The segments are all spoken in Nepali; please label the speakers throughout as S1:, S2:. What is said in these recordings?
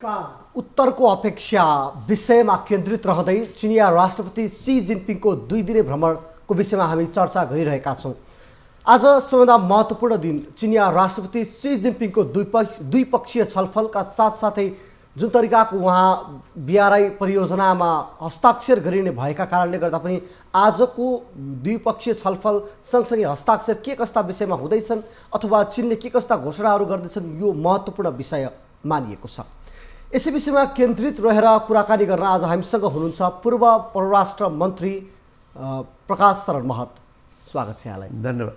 S1: नमस्कार। उत्तरको अपेक्षा विषयमा केन्द्रित रहँदै चिनिया राष्ट्रपति सी जिनपिङको 2 दिने भ्रमणको विषयमा हामी चर्चा गरिरहेका छौँ। आज सबैभन्दा महत्त्वपूर्ण दिन चिनिया राष्ट्रपति सी जिनपिङको द्विपक्षीय छलफलका साथसाथै जुन तरिकाको उहाँ बीआरआई परियोजनामा हस्ताक्षर गरिने भएका कारणले गर्दा पनि आजको द्विपक्षीय छलफल सँगसँगै हस्ताक्षर के कस्ता विषयमा हुँदैछन् अथवा चीनले के कस्ता घोषणाहरू गर्दैछन् यो महत्त्वपूर्ण विषय मानिएको छ। यसै विषयमा केन्द्रित रहेर कुराकानी गर्न आज हामीसँग हुनुहुन्छ पूर्व परराष्ट्र मन्त्री प्रकाश शरण महत। स्वागत छ यहाँलाई।
S2: धन्यवाद।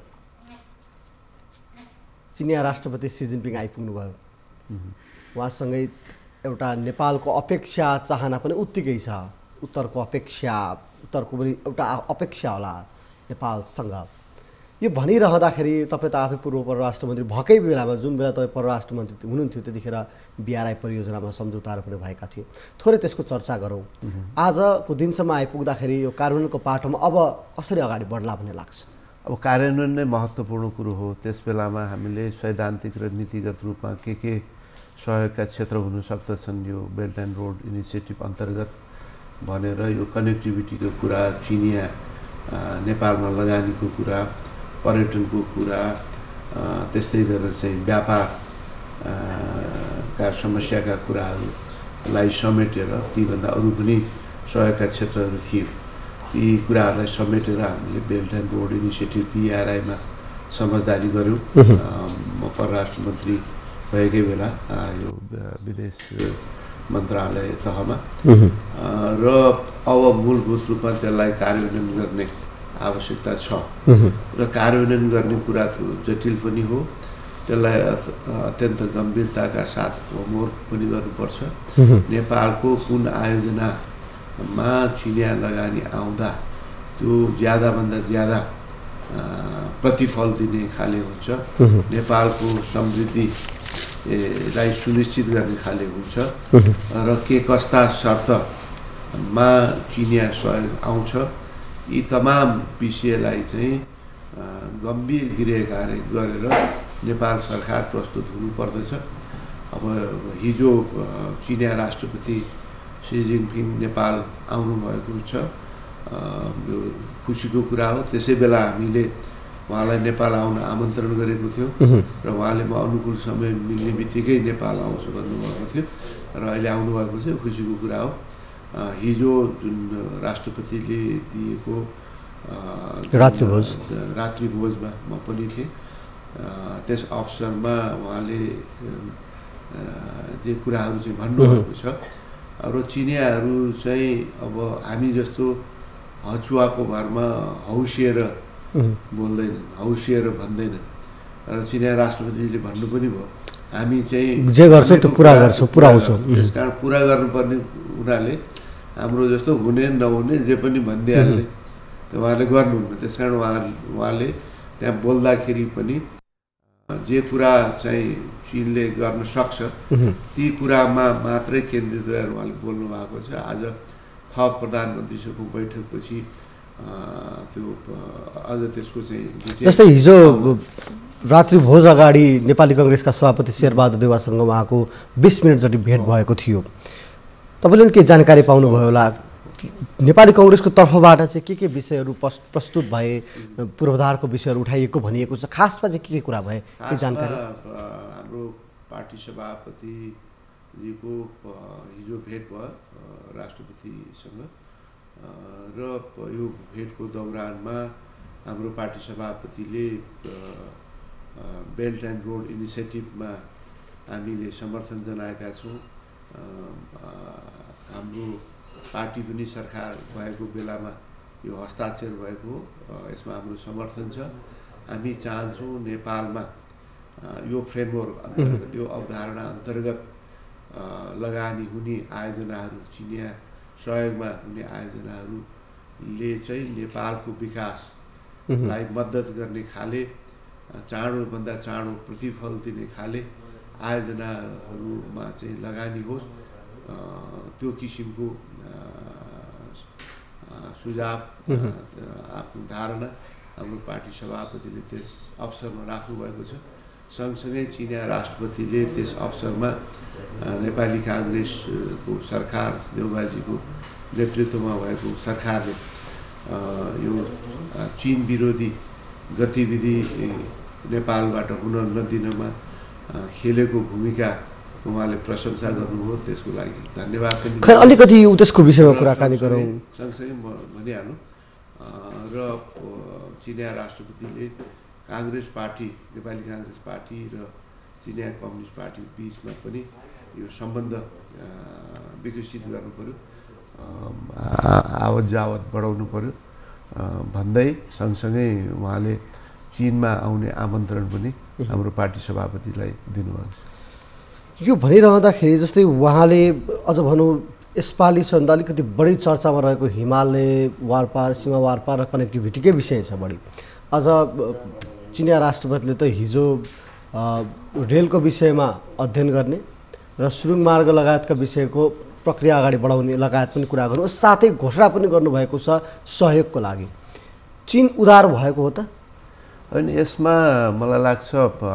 S1: चिनिया राष्ट्रपति सी जिनपिङ आइपुग्नु भयो। उहाँसँगै एउटा नेपालको अपेक्षा चाहना पनि उत्तिकै छ। उत्तरको पनि एउटा अपेक्षा होला नेपालसँग। यो भनिरहँदाखेरि तपाईँ त आफै पूर्व परराष्ट्र मन्त्री भएकै बेलामा जुन बेला तपाईँ परराष्ट्र मन्त्री हुनुहुन्थ्यो त्यतिखेर बीआरआई परियोजनामा सम्झौताहरू पनि भएका थिए। थोरै त्यसको चर्चा गरौँ। आजको दिनसम्म आइपुग्दाखेरि यो कार्यान्वयनको पाटोमा अब कसरी अगाडि बढ्ला भन्ने लाग्छ?
S2: अब कार्यान्वयन नै महत्त्वपूर्ण कुरो हो। त्यस बेलामा हामीले सैद्धान्तिक र नीतिगत रूपमा के सहयोगका क्षेत्र हुन सक्दछन् यो बेल्ट एन्ड रोड इनिसिएटिभ अन्तर्गत भनेर यो कनेक्टिभिटीको कुरा, चिनिया नेपालमा लगानीको कुरा, पर्यटनको कुरा, त्यस्तै गरेर चाहिँ व्यापारका समस्याका कुराहरूलाई समेटेर तीभन्दा अरू पनि सहयोगका क्षेत्रहरू थिए। ती कुराहरूलाई समेटेर हामीले बेल्ट एन्ड रोड इनिसिएटिभ बीआरआईमा समझदारी गऱ्यौँ। म परराष्ट्र मन्त्री भएकै बेला यो विदेश मन्त्रालय तहमा र अब मूलभूत रूपमा त्यसलाई कार्यान्वयन गर्ने आवश्यकता छ र कार्यान्वयन गर्ने कुरा त जटिल पनि हो। त्यसलाई अत्यन्त गम्भीरताका साथ होमवर्क पनि गर्नुपर्छ। नेपालको कुन आयोजनामा चिनिया लगानी आउँदा त्यो ज्यादाभन्दा ज्यादा प्रतिफल दिने खाले हुन्छ, नेपालको समृद्धिलाई सुनिश्चित गर्ने खाले हुन्छ र के कस्ता शर्तमा चिनिया सहयोग आउँछ, यी तमाम विषयलाई चाहिँ गम्भीर गृह कार्य गरेर नेपाल सरकार प्रस्तुत हुनुपर्दछ। अब हिजो चिनिया राष्ट्रपति सी जिनपिङ नेपाल आउनुभएको छ, यो खुसीको कुरा हो। त्यसै बेला हामीले उहाँलाई नेपाल आउन आमन्त्रण गरेको थियौँ र उहाँले म अनुकूल समय मिल्ने बित्तिकै नेपाल आउँछु भन्नुभएको थियो र अहिले आउनुभएको छ, खुसीको कुरा हो। हिजो जुन राष्ट्रपतिले दिएको रात्रिभोजमा म पनि थिएँ। त्यस अवसरमा उहाँले जे कुराहरू चाहिँ भन्नुभएको छ र चिनियाहरू चाहिँ अब हामी जस्तो हचुवाको भरमा हौसिएर बोल्दैनन्, हौसिएर भन्दैनन् र चिनिया राष्ट्रपतिले भन्नु पनि भयो हामी चाहिँ
S1: जे गर्छौँ त्यो पुऱ्याउँछौँ।
S2: त्यस कारण पुरा गर्नुपर्ने हुनाले हाम्रो जस्तो हुने नहुने जे पनि भनिदिइहाल्ने त्यो उहाँले गर्नुहुन्न। त्यस कारण उहाँले त्यहाँ बोल्दाखेरि पनि जे कुरा चाहिँ चिनले गर्न सक्छ ती कुरामा मात्रै केन्द्रित रहेर उहाँले बोल्नु भएको छ। आज थप प्रधानमन्त्रीसँगको बैठकपछि त्यो अझ त्यसको चाहिँ
S1: जस्तै हिजो रात्रिभोज अगाडि नेपाली कङ्ग्रेसका सभापति शेरबहादुर देउवासँग उहाँको 20 मिनट जति भेट भएको थियो। तपाईँले पनि केही जानकारी पाउनुभयो होला। नेपाली कङ्ग्रेसको तर्फबाट चाहिँ के विषयहरू प्रस्तुत भए, पूर्वाधारको विषयहरू उठाइएको भनिएको छ, खासमा चाहिँ के कुरा भए के जानकारी?
S2: हाम्रो पार्टी सभापतिजीको हिजो भेट भयो राष्ट्रपतिसँग र यो भेटको दौरानमा हाम्रो पार्टी सभापतिले बेल्ट एन्ड रोड इनिसिएटिभमा हामीले समर्थन जनाएका छौँ। हाम्रो पार्टी पनि सरकार भएको बेलामा यो हस्ताक्षर भएको यसमा हाम्रो समर्थन छ। हामी चाहन्छौँ नेपालमा यो फ्रेमवर्क अन्तर्गत, यो अवधारणा अन्तर्गत लगानी हुने आयोजनाहरू, चिनिया सहयोगमा हुने आयोजनाहरूले चाहिँ नेपालको विकासलाई मद्दत गर्ने खाले, चाँडोभन्दा चाँडो प्रतिफल दिने खाले आयोजनाहरूमा चाहिँ लगानी होस्। त्यो किसिमको सुझाव आफ्नो धारणा हाम्रो पार्टी सभापतिले त्यस अवसरमा राख्नुभएको छ सँगसँगै चिनिया राष्ट्रपतिले त्यस अवसरमा नेपाली काङ्ग्रेसको सरकार देउबाजीको नेतृत्वमा भएको सरकारले यो चीन विरोधी गतिविधि नेपालबाट हुन नदिनमा खेलेको भूमिका उहाँले प्रशंसा गर्नुभयो। त्यसको लागि धन्यवाद पनि।
S1: खै अलिकति त्यसको विषयमा कुराकानी गरौँ।
S2: सँगसँगै म भनिहाल्नु र चिनिया राष्ट्रपतिले काङ्ग्रेस पार्टी नेपाली काङ्ग्रेस पार्टी र चिनिया कम्युनिस्ट पार्टी बिचमा पनि यो सम्बन्ध विकसित गर्नु पर्यो, आवत जावत बढाउनु पर्यो भन्दै सँगसँगै उहाँले चीनमा आउने आमन्त्रण पनि हाम्रो पार्टी सभापतिलाई दिनुभएको छ।
S1: यो भनिरहँदाखेरि जस्तै उहाँले अझ भनौँ यसपालि सबभन्दा अलिकति बढी चर्चामा रहेको हिमालय वारपार सीमा वारपार र कनेक्टिभिटीकै विषय छ बढी। अझ चिनिया राष्ट्रपतिले त हिजो रेलको विषयमा अध्ययन गर्ने र सुरुङ मार्ग लगायतका विषयको प्रक्रिया अगाडि बढाउने लगायत पनि कुरा गर्नु, साथै घोषणा पनि गर्नुभएको छ सहयोगको लागि। चीन उदार भएको हो त?
S2: होइन, यसमा मलाई लाग्छ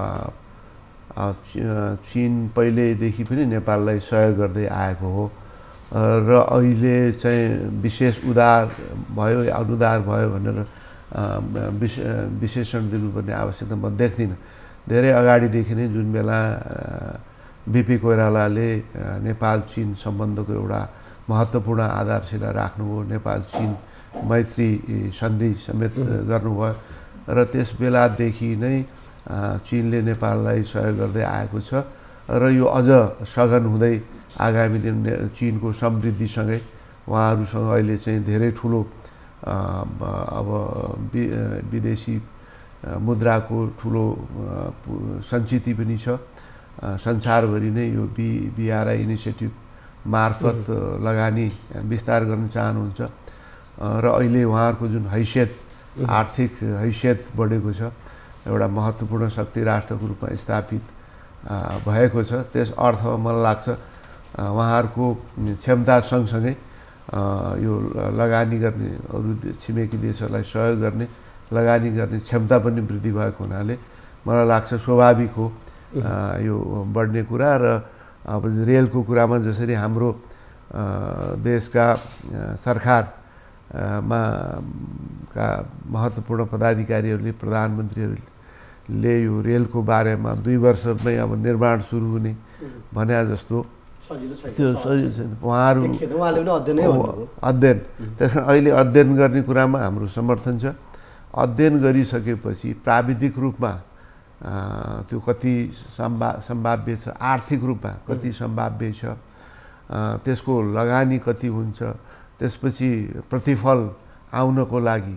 S2: चीन पहिल्यैदेखि पनि नेपाललाई सहयोग गर्दै आएको हो र अहिले चाहिँ विशेष उदार भयो अनुदार भयो भनेर विशेषण दिनुपर्ने आवश्यकता म देख्दिनँ। धेरै अगाडिदेखि नै जुन बेला बिपी कोइरालाले नेपाल चीन सम्बन्धको एउटा महत्त्वपूर्ण आधारशिला राख्नुभयो, नेपाल चीन मैत्री सन्धि समेत गर्नुभयो र त्यस बेलादेखि नै चीनले नेपाललाई सहयोग गर्दै आएको छ र यो अझ सघन हुँदै आगामी दिन चीनको समृद्धिसँगै उहाँहरूसँग अहिले चाहिँ धेरै ठुलो अब विदेशी मुद्राको ठुलो सञ्चिति पनि छ। संसारभरि नै यो BRI इनिसिएटिभ मार्फत लगानी विस्तार गर्न चाहनुहुन्छ र अहिले उहाँहरूको जुन हैसियत आर्थिक हैसियत बढेको छ, एउटा महत्त्वपूर्ण शक्ति राष्ट्रको रूपमा स्थापित भएको छ। त्यस अर्थमा मलाई लाग्छ उहाँहरूको क्षमता सँगसँगै यो लगानी गर्ने अरू छिमेकी देशहरूलाई सहयोग गर्ने लगानी गर्ने क्षमता पनि वृद्धि भएको हुनाले मलाई लाग्छ स्वाभाविक हो यो बढ्ने कुरा। र अब रेलको कुरामा जसरी हाम्रो देशका सरकारमा का महत्त्वपूर्ण पदाधिकारीहरूले प्रधानमन्त्रीहरूले यो रेलको बारेमा 2 वर्षमै अब निर्माण सुरु हुने भने जस्तो त्यो सजिलो छैन। उहाँहरू अध्ययन त्यस कारण अहिले अध्ययन गर्ने कुरामा हाम्रो समर्थन छ। अध्ययन गरिसकेपछि प्राविधिक रूपमा त्यो कति सम्भाव्य छ, आर्थिक रूपमा कति सम्भाव्य छ, त्यसको लगानी कति हुन्छ, त्यसपछि प्रतिफल आउनको लागि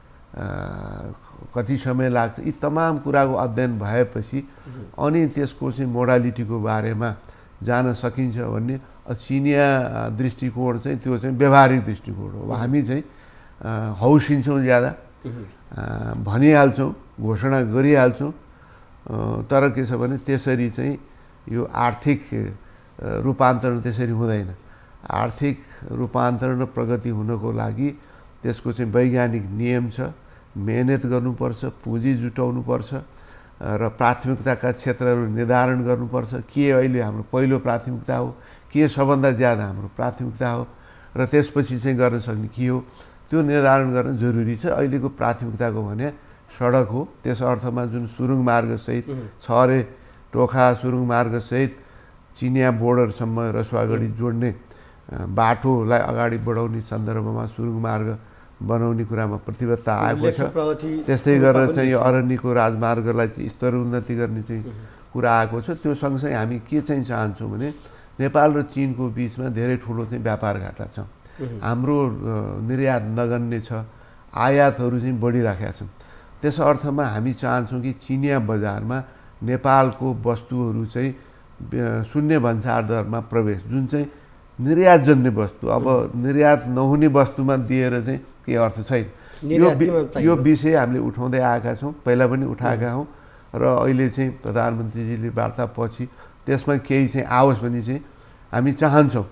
S2: कति समय लाग्छ, यी तमाम कुराको अध्ययन भएपछि अनि त्यसको चाहिँ मोडालिटीको बारेमा जान सकिन्छ भन्ने चिनिया दृष्टिकोण चाहिँ त्यो चाहिँ व्यवहारिक दृष्टिकोण हो। हामी चाहिँ हौसिन्छौँ, ज्यादा भनिहाल्छौँ, घोषणा गरिहाल्छौँ, तर के छ भने त्यसरी चाहिँ यो आर्थिक रूपान्तरण त्यसरी हुँदैन। आर्थिक रूपान्तरण र प्रगति हुनको लागि त्यसको चाहिँ वैज्ञानिक नियम छ, मेहनत गर्नुपर्छ, पुँजी जुटाउनुपर्छ र प्राथमिकताका क्षेत्रहरू निर्धारण गर्नुपर्छ। के अहिले हाम्रो पहिलो प्राथमिकता हो, के सबभन्दा ज्यादा हाम्रो प्राथमिकता हो र त्यसपछि चाहिँ गर्न सक्ने के हो, त्यो निर्धारण गर्न जरुरी छ। अहिलेको प्राथमिकताको भने सडक हो। त्यस अर्थमा जुन सुरुङ मार्गसहित छरे टोखा सुरुङ मार्गसहित चिनिया बोर्डरसम्म रसुवागढी जोड्ने बाटोलाई अगाडि बढाउने सन्दर्भमा सुरुङ मार्ग बनाउने कुरामा प्रतिबद्धता आएको छ। त्यस्तै गरेर चाहिँ यो अरण्यको राजमार्गलाई चाहिँ स्तरोन्नति गर्ने चाहिँ कुरा आएको छ। त्यो सँगसँगै हामी के चाहिँ चाहन्छौँ भने नेपाल र चीनको बिचमा धेरै ठुलो चाहिँ व्यापार घाटा छ। हाम्रो निर्यात नगन्य छ, आयातहरू चाहिँ बढिराखेका छन्। त्यस अर्थमा हामी चाहन्छौँ कि चिनिया बजारमा नेपालको वस्तुहरू चाहिँ शून्य भन्सार दरमा प्रवेश, जुन चाहिँ निर्यातजन्य वस्तु, अब निर्यात नहुने वस्तुमा दिएर चाहिँ केही अर्थ छैन। यो विषय हामीले उठाउँदै आएका छौँ, पहिला पनि उठाएका हौँ र अहिले चाहिँ प्रधानमन्त्रीजीले वार्ता पछि त्यसमा केही चाहिँ आओस् भने चाहिँ हामी चाहन्छौँ।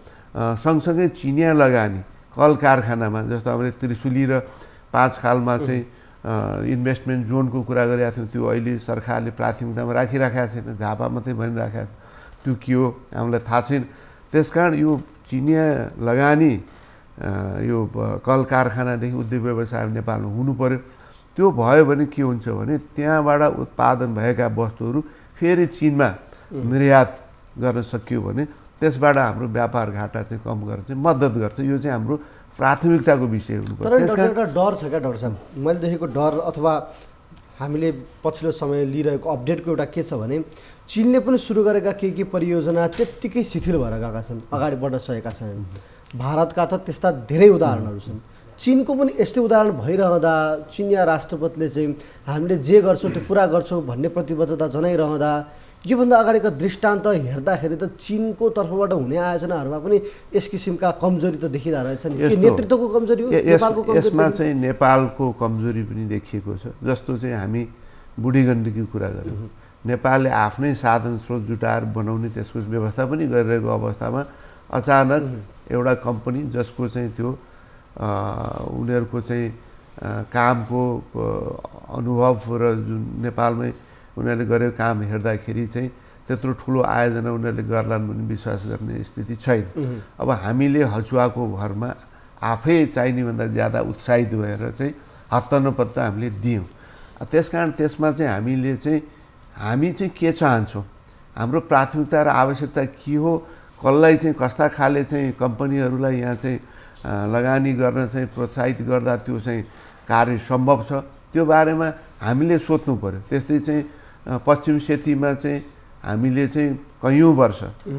S2: सँगसँगै चिनिया लगानी कल कारखानामा जस्तो हामीले त्रिशुली र 5 खालमा चाहिँ इन्भेस्टमेन्ट जोनको कुरा गरेका थियौँ, त्यो अहिले सरकारले प्राथमिकतामा राखिराखेका छैन, झापा मात्रै भनिराखेका छ, त्यो के हो हामीलाई थाहा छैन। त्यसकारण यो चिनिया लगानी यो कल कारखानादेखि उद्योग व्यवसाय नेपालमा हुनु पर्यो। त्यो भयो भने के हुन्छ भने त्यहाँबाट उत्पादन भएका वस्तुहरू फेरि चीनमा निर्यात गर्न सकियो भने त्यसबाट हाम्रो व्यापार घाटा चाहिँ कम गर्न चाहिँ मद्दत गर्छ। यो चाहिँ हाम्रो प्राथमिकताको विषय हुनुपर्छ।
S1: तर एउटा डर छ क्या डाक्टर साहब, मैले देखेको डर अथवा हामीले पछिल्लो समय लिइरहेको अपडेटको एउटा के छ भने चीनले पनि सुरु गरेका के परियोजना त्यत्तिकै शिथिल भएर गएका छन्, अगाडि बढ्न सकेका छैनन्। भारतका त त्यस्ता धेरै उदाहरणहरू छन्। चीनको पनि यस्तै उदाहरण भइरहँदा चिनिया राष्ट्रपतिले चाहिँ हामीले जे गर्छौँ त्यो पुरा गर्छौँ भन्ने प्रतिबद्धता जनाइरहँदा योभन्दा अगाडिका दृष्टान्त हेर्दाखेरि त चीनको तर्फबाट हुने आयोजनाहरूमा पनि यस किसिमका कमजोरी त देखिँदा रहेछन्। के नेतृत्वको कमजोरी हो? नेपालको कमजोरी?
S2: यसमा चाहिँ नेपालको कमजोरी पनि देखिएको छ। जस्तो चाहिँ हामी बुढी गण्डकीको कुरा गऱ्यौँ, नेपालले आफ्नै साधन स्रोत जुटाएर बनाउने त्यसको व्यवस्था पनि गरिरहेको अवस्थामा अचानक एउटा कम्पनी जसको चाहिँ त्यो उनीहरूको चाहिँ कामको अनुभव र जुन नेपालमै उनीहरूले गरेको काम हेर्दाखेरि चाहिँ त्यत्रो ठुलो आयोजना उनीहरूले गर्लान् भन्ने विश्वास गर्ने स्थिति छैन। अब हामीले हचुवाको भरमा आफै चाहिनेभन्दा ज्यादा उत्साहित भएर चाहिँ हत्तनपत्ता हामीले दियौँ। त्यसकारण त्यसमा चाहिँ हामी चाहिँ के चाहन्छौँ, हाम्रो प्राथमिकता र आवश्यकता के हो, कसलाई चाहिँ कस्ता खाले चाहिँ कम्पनीहरूलाई यहाँ चाहिँ लगानी गर्न चाहिँ प्रोत्साहित गर्दा त्यो चाहिँ कार्य सम्भव छ, त्यो बारेमा हामीले सोध्नु पर्यो। त्यस्तै चाहिँ पश्चिम सेतीमा चाहिँ हामीले चाहिँ कैयौँ वर्ष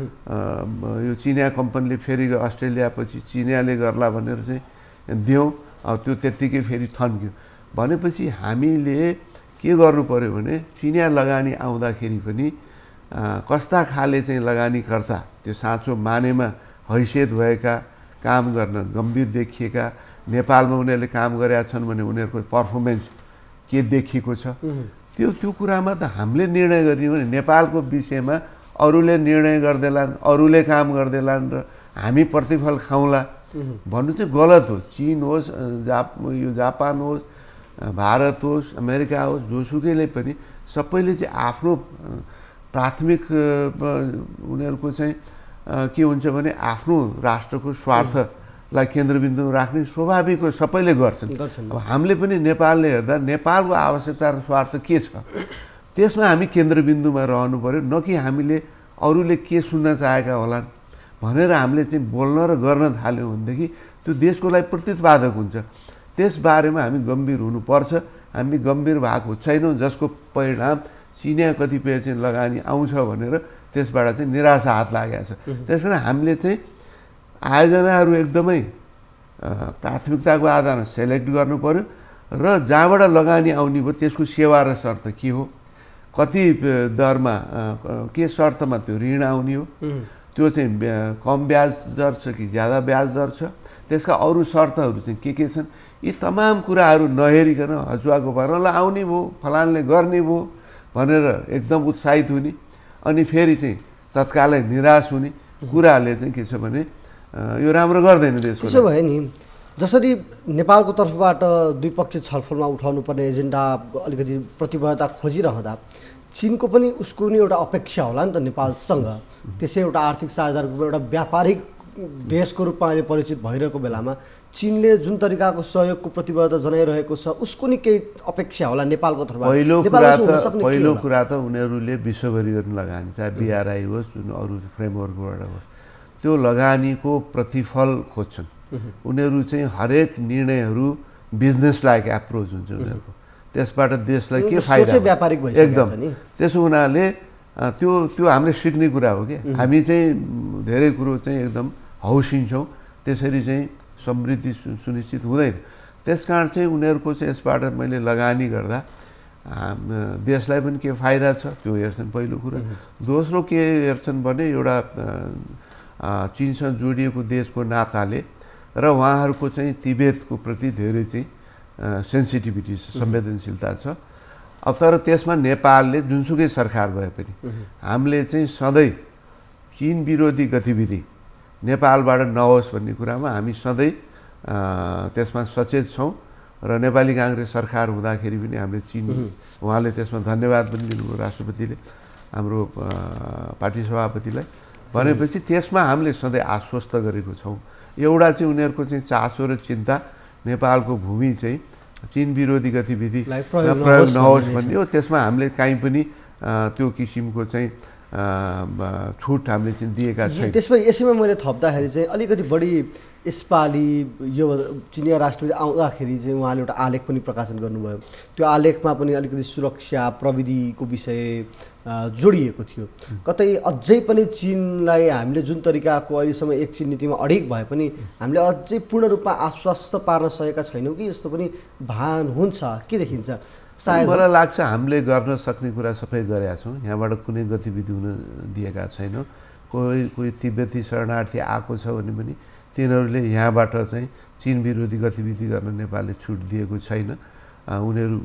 S2: यो चिनिया कम्पनीले फेरि अस्ट्रेलियापछि चिनियाले गर्ला भनेर चाहिँ दियौँ, त्यो त्यत्तिकै फेरि थन्क्यो भनेपछि हामीले के गर्नु पर्यो भने चिनिया लगानी आउँदाखेरि पनि कस्ता खाले चाहिँ लगानीकर्ता, त्यो साँचो मानेमा हैसियत भएका, काम गर्न गम्भीर देखिएका, नेपालमा उनीहरूले काम गरेका छन् भने उनीहरूको पर्फर्मेन्स के देखिएको छ, त्यो कुरामा त हामीले निर्णय गर्ने भने नेपालको विषयमा अरूले निर्णय गर्दैलान्, अरूले काम गर्दैलान् र हामी प्रतिफल खाउँला भन्नु चाहिँ गलत हो। चीन होस्, यो जापान होस्, भारत होस्, अमेरिका होस्, जोसुकैले पनि सबैले चाहिँ आफ्नो प्राथमिक उनीहरूको चाहिँ के हुन्छ भने आफ्नो राष्ट्रको स्वार्थलाई केन्द्रबिन्दुमा राख्ने स्वाभाविक हो, सबैले गर्छन्। अब हामीले पनि नेपालले हेर्दा नेपालको आवश्यकता र स्वार्थ के छ त्यसमा हामी केन्द्रबिन्दुमा रहनु पर्यो, न कि हामीले अरूले के सुन्न चाहेका होलान् भनेर हामीले चाहिँ बोल्न र गर्न थाल्यौँ भनेदेखि त्यो देशको लागि प्रतिस्पादक हुन्छ। त्यसबारेमा हामी गम्भीर हुनुपर्छ। हामी गम्भीर भएको छैनौँ, जसको परिणाम चिनिया कतिपय चाहिँ लगानी आउँछ भनेर त्यसबाट चाहिँ निराशा हात लागेको छ। त्यस कारण हामीले चाहिँ आयोजनाहरू एकदमै प्राथमिकताको आधारमा सेलेक्ट गर्नु पर्यो र जहाँबाट लगानी आउने भयो त्यसको सेवा र शर्त के हो, कति दरमा के शर्तमा त्यो ऋण आउने हो, त्यो चाहिँ कम ब्याज दर छ कि ज्यादा ब्याज दर छ, त्यसका अरू शर्तहरू चाहिँ के छन्, यी तमाम कुराहरू नहेरिकन हचुवाको भरमा आउने भयो, फलानले गर्ने भयो भनेर एकदम उत्साहित हुने अनि फेरि चाहिँ तत्कालै निराश हुने कुराले चाहिँ के छ भने यो राम्रो गर्दैन देशको।
S1: त्यसो भए नि जसरी नेपालको तर्फबाट द्विपक्षीय छलफलमा उठाउनु पर्ने एजेन्डा अलिकति प्रतिबद्धता खोजिरहँदा चीनको पनि उसको नि एउटा अपेक्षा होला नि त नेपालसँग, त्यसै एउटा आर्थिक साझेदारको एउटा व्यापारिक देशको रूपमा अहिले परिचित भइरहेको बेलामा चीनले जुन तरिकाको सहयोगको प्रतिबद्धता जनाइरहेको छ उसको नि केही अपेक्षा होला नेपालको तर्फबाट?
S2: पहिलो कुरा त उनीहरूले विश्वभरि गर्न लगानी, चाहे बिआरआई होस् जुन अरू फ्रेमवर्कबाट होस्, त्यो लगानीको प्रतिफल खोज्छन् उनीहरू चाहिँ। हरेक निर्णयहरू बिजनेस लाइक एप्रोच हुन्छ उनीहरूको, त्यसबाट देशलाई के फाइदा,
S1: व्यापारिक
S2: एकदम। त्यसो हुनाले त्यो हामीले सिक्ने कुरा हो कि हामी चाहिँ धेरै कुरो चाहिँ एकदम हौसिन्छौँ, त्यसरी चाहिँ समृद्धि सुनिश्चित हुँदैन। त्यसकारण चाहिँ उनीहरूको चाहिँ यसबाट मैले लगानी गर्दा देशलाई पनि के फाइदा छ त्यो हेर्छन् पहिलो कुरा। दोस्रो के हेर्छन् भने एउटा चीनसँग जोडिएको देशको नाताले र उहाँहरूको चाहिँ तिब्बतको प्रति धेरै चाहिँ सेन्सिटिभिटी छ, संवेदनशीलता छ। अब तर त्यसमा नेपालले जुनसुकै सरकार भए पनि हामीले चाहिँ सधैँ चीन विरोधी गतिविधि नेपालबाट नहोस् भन्ने कुरामा हामी सधैँ त्यसमा सचेत छौँ र नेपाली काङ्ग्रेस सरकार हुँदाखेरि पनि हामीले चिन उहाँले त्यसमा धन्यवाद पनि दिनुभयो राष्ट्रपतिले हाम्रो पार्टी सभापतिलाई भनेपछि त्यसमा हामीले सधैँ आश्वस्त गरेको छौँ। एउटा चाहिँ उनीहरूको चाहिँ चासो र चिन्ता नेपालको भूमि चाहिँ चिन विरोधी गतिविधि प्रयोग नहोस् भन्ने हो। त्यसमा हामीले काहीँ पनि त्यो किसिमको चाहिँ छुट हामीले चाहिँ दिएका छैन।
S1: त्यसमा यसैमा मैले थप्दाखेरि चाहिँ अलिकति बढी यसपालि यो चिनिया राष्ट्रपति आउँदाखेरि चाहिँ उहाँले एउटा आलेख पनि प्रकाशन गर्नुभयो। त्यो आलेखमा पनि अलिकति सुरक्षा प्रविधिको विषय जोडिएको थियो। कतै अझै पनि चिनलाई हामीले जुन तरिकाको अहिलेसम्म एक चिन नीतिमा अडिग भए पनि हामीले अझै पूर्ण रूपमा आश्वस्त पार्न सकेका छैनौँ कि यस्तो पनि भान हुन्छ के देखिन्छ?
S2: सायद मलाई लाग्छ हामीले गर्न सक्ने कुरा सबै गरेका छौँ। यहाँबाट कुनै गतिविधि हुन दिएका छैनौँ। कोही तिब्बती शरणार्थी आएको छ भने पनि तिनीहरूले यहाँबाट चाहिँ चिन विरोधी गतिविधि गर्न नेपालले छुट दिएको छैन। उनीहरू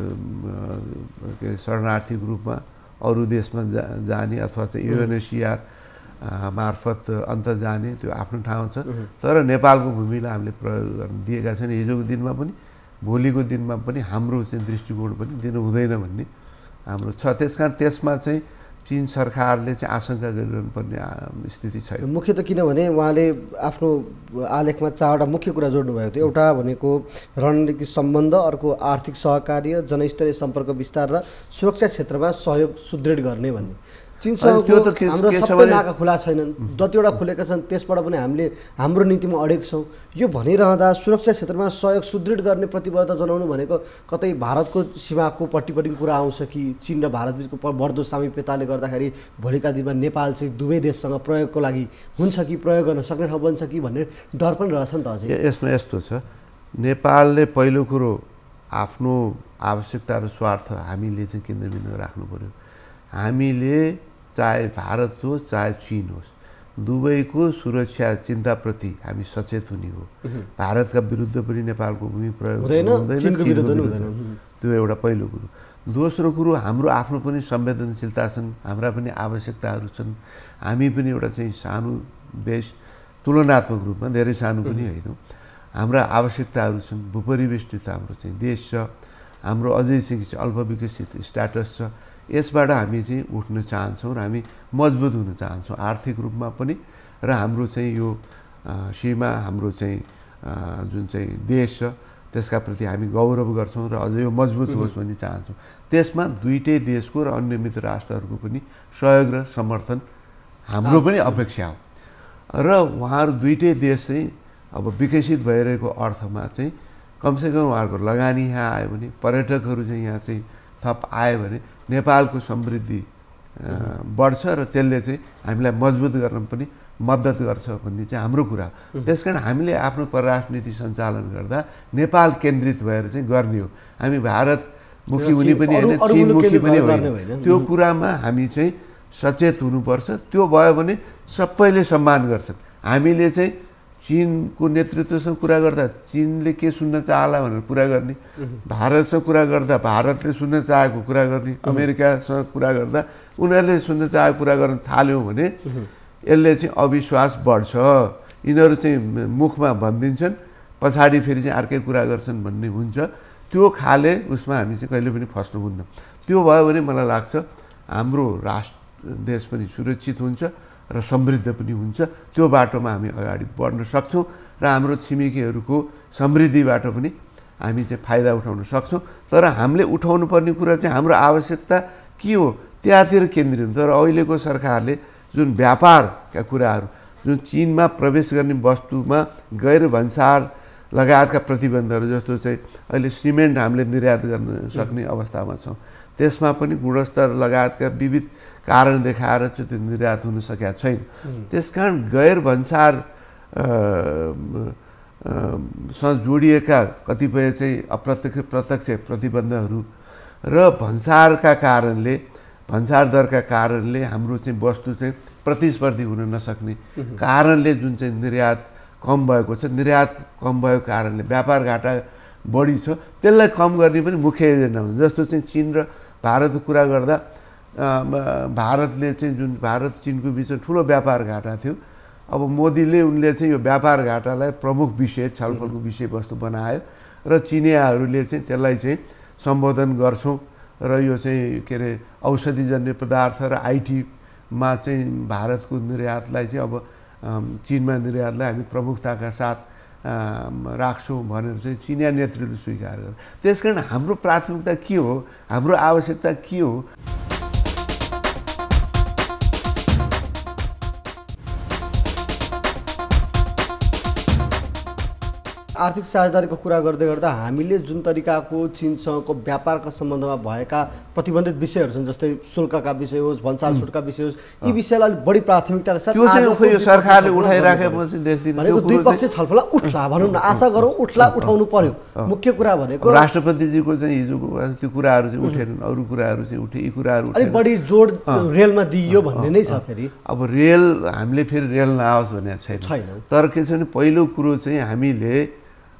S2: के अरे शरणार्थीको रूपमा अरू देशमा जाने अथवा चाहिँ UNHCR मार्फत अन्त जाने त्यो आफ्नो ठाउँ छ। तर नेपालको भूमिलाई हामीले प्रयोग गर्न दिएका छैन। हिजोको दिनमा पनि भोलिको दिनमा पनि हाम्रो चाहिँ दृष्टिकोण पनि दिनु हुँदैन भन्ने हाम्रो छ। त्यसकारण त्यसमा चाहिँ चीन सरकारले चाहिँ आशंका गरिरहनु पर्ने स्थिति छैन।
S1: मुख्य त किनभने उहाँले आफ्नो आलेखमा 4वटा मुख्य कुरा जोड्नुभएको थियो। एउटा भनेको रणनीतिक सम्बन्ध, अर्को आर्थिक सहकार्य, जनस्तरीय सम्पर्क विस्तार र सुरक्षा क्षेत्रमा सहयोग सुदृढ गर्ने भन्ने। चीनसँग हाम्रो सबै नाका खुला छैनन्, जतिवटा खुलेका छन् त्यसबाट पनि हामीले हाम्रो नीतिमा अडेक छौँ। यो भनिरहँदा सुरक्षा क्षेत्रमा सहयोग सुदृढ गर्ने प्रतिबद्धता जनाउनु भनेको कतै भारतको सीमाको पट्टिपट्टि कुरा आउँछ कि चीन र भारत बिचको बढ्दो सामिप्यताले गर्दाखेरि भोलिका दिनमा नेपाल चाहिँ दुवै देशसँग प्रयोगको लागि हुन्छ कि प्रयोग गर्न सक्ने ठाउँ बन्छ कि भन्ने डर पनि रहेछ नि त। अझै
S2: यसमा यस्तो छ, नेपालले पहिलो कुरो आफ्नो आवश्यकता र स्वार्थ हामीले चाहिँ केन्द्रबिन्दु राख्नु पर्यो। हामीले चाहे भारत होस् चाहे चीन होस् दुवैको सुरक्षा चिन्ताप्रति हामी सचेत हुने हो। भारतका विरुद्ध पनि नेपालको भूमि प्रयोग हुँदैन, त्यो एउटा पहिलो कुरो। दोस्रो कुरो हाम्रो आफ्नो पनि संवेदनशीलता छन्, हाम्रा पनि आवश्यकताहरू छन्। हामी पनि एउटा चाहिँ सानो देश, तुलनात्मक रूपमा धेरै सानो पनि होइनौँ। हाम्रा आवश्यकताहरू छन्, भूपरिवेष्टित हाम्रो चाहिँ देश छ, हाम्रो अझै चाहिँ अल्पविकसित स्ट्याटस छ। यसबाट हामी चाहिँ उठ्न चाहन्छौँ र हामी मजबुत हुन चाहन्छौँ आर्थिक रूपमा पनि, र हाम्रो चाहिँ यो सीमा हाम्रो चाहिँ जुन चाहिँ देश छ त्यसका प्रति हामी गौरव गर्छौँ र अझै यो मजबुत होस् भन्ने चाहन्छौँ। त्यसमा दुईटै देशको र अन्य मित्र राष्ट्रहरूको पनि सहयोग र समर्थन हाम्रो पनि अपेक्षा हो। र उहाँहरू दुईटै देश चाहिँ अब विकसित भइरहेको अर्थमा चाहिँ कमसेकम उहाँहरूको लगानी यहाँ आयो भने, पर्यटकहरू चाहिँ यहाँ चाहिँ थप आयो भने नेपालको समृद्धि बढ्छ र त्यसले चाहिँ हामीलाई मजबुत गर्न पनि मद्दत गर्छ भन्ने चाहिँ हाम्रो कुरा हो। त्यसकारण हामीले आफ्नो परराष्ट्र नीति सञ्चालन गर्दा नेपाल केन्द्रित भएर चाहिँ गर्ने हो। हामी भारतमुखी हुने पनि होइन, चीनमुखी पनि होइन। त्यो कुरामा हामी चाहिँ सचेत हुनुपर्छ। त्यो भयो भने सबैले सम्मान गर्छन्। हामीले चाहिँ चीनको नेतृत्वसँग कुरा गर्दा चीनले के सुन्न चाहला भनेर कुरा गर्ने, भारतसँग कुरा गर्दा भारतले सुन्न चाहेको कुरा गर्ने, अमेरिकासँग कुरा गर्दा उनीहरूले सुन्न चाहेको कुरा गर्न थाल्यौँ भने यसले चाहिँ अविश्वास बढ्छ। यिनीहरू चाहिँ मुखमा भनिदिन्छन्, पछाडि फेरि चाहिँ अर्कै कुरा गर्छन् भन्ने हुन्छ। त्यो खाले उसमा हामी चाहिँ कहिले पनि फस्नुहुन्न। त्यो भयो भने मलाई लाग्छ हाम्रो राष्ट्र देश पनि सुरक्षित हुन्छ र समृद्ध पनि हुन्छ। त्यो बाटोमा हामी अगाडि बढ्न सक्छौँ र हाम्रो छिमेकीहरूको समृद्धिबाट पनि हामी चाहिँ फाइदा उठाउन सक्छौँ। तर हामीले उठाउनु पर्ने कुरा चाहिँ हाम्रो आवश्यकता के हो त्यहाँतिर केन्द्रित। तर अहिलेको सरकारले जुन व्यापारका कुराहरू, जुन चीनमा प्रवेश गर्ने वस्तुमा गैर भन्सार लगायतका प्रतिबन्धहरू, जस्तो चाहिँ अहिले सिमेन्ट हामीले निर्यात गर्न सक्ने अवस्थामा छौँ, त्यसमा पनि गुणस्तर लगायतका विविध कारण देखाएर चाहिँ त्यो निर्यात हुन सकेका छैन। त्यसकारण गैर भन्सार सँग जोडिएका कतिपय चाहिँ अप्रत्यक्ष प्रत्यक्ष प्रतिबन्धहरू र भन्सारका कारणले, भन्सार दरका कारणले हाम्रो चाहिँ वस्तु चाहिँ प्रतिस्पर्धी हुन नसक्ने कारणले जुन चाहिँ निर्यात कम भएको छ, निर्यात कम भएको कारणले व्यापार घाटा बढी छ, त्यसलाई कम गर्ने पनि मुख्य एजेन्डा हुन्छ। जस्तो चाहिँ चीन र भारतको कुरा गर्दा भारतले चाहिँ जुन भारत चीनको बिचमा ठुलो व्यापार घाटा थियो, अब मोदीले उनले चाहिँ यो व्यापार घाटालाई प्रमुख विषय छलफलको विषयवस्तु बनायो र चिनियाहरूले चाहिँ त्यसलाई चाहिँ सम्बोधन गर्छौँ र यो चाहिँ के अरे औषधिजन्य पदार्थ र आइटीमा चाहिँ भारतको निर्यातलाई चाहिँ अब चिनमा निर्यातलाई हामी प्रमुखताका साथ राख्छौँ भनेर चाहिँ चिनिया नेतृत्वले स्वीकार गर्छ। त्यसकारण हाम्रो प्राथमिकता के हो, हाम्रो आवश्यकता के हो?
S1: आर्थिक साझेदारीको कुरा गर्दै गर्दा हामीले जुन तरिकाको चीनसँगको व्यापारका सम्बन्धमा भएका प्रतिबन्धित विषयहरू छन्, जस्तै शुल्कका विषय होस्, भन्सार छुटका विषय होस्, यी विषयलाई बढी प्राथमिकताका साथ
S2: सरकारले उठाइराखेपछि देख्दिन
S1: भनेको द्विपक्षीय छलफल उठ्ला भनौँ न, आशा गरौँ उठाउनु पर्यो। मुख्य कुरा भनेको
S2: राष्ट्रपतिजीको चाहिँ हिजोको त्यो कुराहरू चाहिँ उठेनन्, अरू कुराहरू चाहिँ उठे, यी कुराहरू
S1: अलिक बढी जोड रेलमा दिइयो भन्ने नै छ। फेरि
S2: अब रेल हामीले फेरि रेल नआओस् भनेको छैन, तर के छ भने पहिलो कुरो चाहिँ हामीले